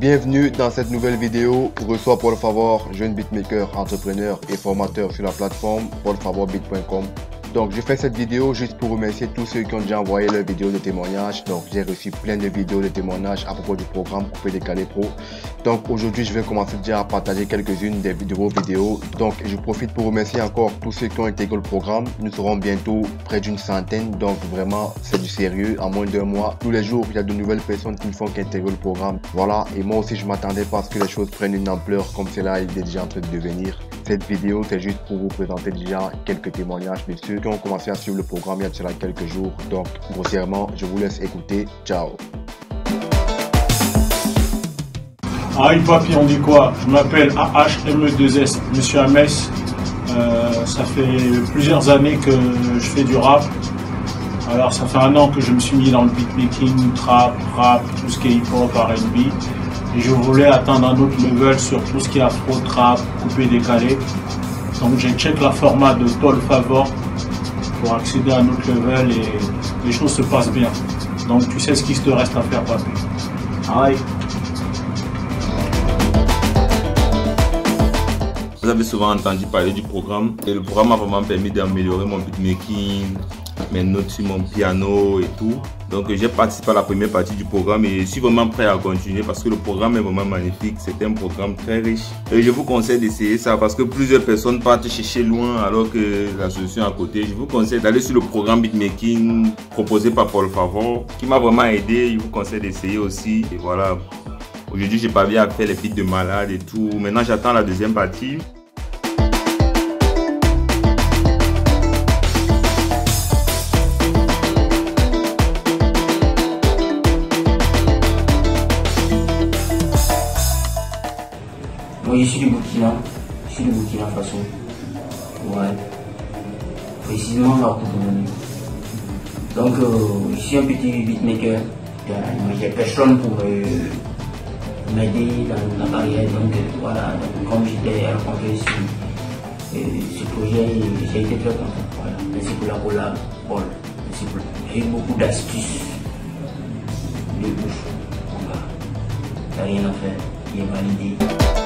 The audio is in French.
Bienvenue dans cette nouvelle vidéo. Reçois Paul Favor, jeune beatmaker, entrepreneur et formateur sur la plateforme paulfavorbeat.com. Donc je fais cette vidéo juste pour remercier tous ceux qui ont déjà envoyé leurs vidéos de témoignages. Donc j'ai reçu plein de vidéos de témoignages à propos du programme Coupé Décalé Pro. Donc aujourd'hui je vais commencer déjà à partager quelques-unes de vos vidéos. Donc je profite pour remercier encore tous ceux qui ont intégré le programme. Nous serons bientôt près d'une centaine. Donc vraiment c'est du sérieux. En moins d'un mois, tous les jours il y a de nouvelles personnes qui font qu'intégrer le programme. Voilà, et moi aussi je m'attendais pas à ce que les choses prennent une ampleur comme cela est déjà en train de devenir. Cette vidéo c'est juste pour vous présenter déjà quelques témoignages de ceux qui ont commencé à suivre le programme il y a cela quelques jours. Donc grossièrement je vous laisse écouter. Ciao. Ah, papi, on dit quoi? Je m'appelle AHME2S, je suis à Metz. Ça fait plusieurs années que je fais du rap. Alors ça fait un an que je me suis mis dans le beatmaking, trap, rap, tout ce qui est hip-hop, R&B. Et je voulais atteindre un autre level sur tout ce qui est afro, trap, coupé, décalé. Donc j'ai check la format de Paul Favor pour accéder à un autre level et les choses se passent bien. Donc tu sais ce qu'il te reste à faire, papi. Aïe. Vous avez souvent entendu parler du programme et le programme m'a vraiment permis d'améliorer mon beatmaking, mes notes sur mon piano et tout. Donc j'ai participé à la première partie du programme et je suis vraiment prêt à continuer parce que le programme est vraiment magnifique. C'est un programme très riche et je vous conseille d'essayer ça parce que plusieurs personnes partent chercher loin alors que la solution est à côté. Je vous conseille d'aller sur le programme beatmaking proposé par Paul Favor qui m'a vraiment aidé. Je vous conseille d'essayer aussi et voilà. Aujourd'hui, j'ai pas bien à faire les beats de malade et tout. Maintenant, j'attends la deuxième partie. Moi, je suis du Burkina. Je suis du Burkina Faso. Ouais. Précisément là, donc, je suis un petit beatmaker. J'ai personne pour m'aider dans la carrière, donc voilà, donc, comme j'étais rencontré sur ce projet, j'ai été très content. Voilà. Merci pour la collab, Paul. Merci pour... J'ai eu beaucoup d'astuces de bouche. Voilà. T'as rien à faire, il est validé.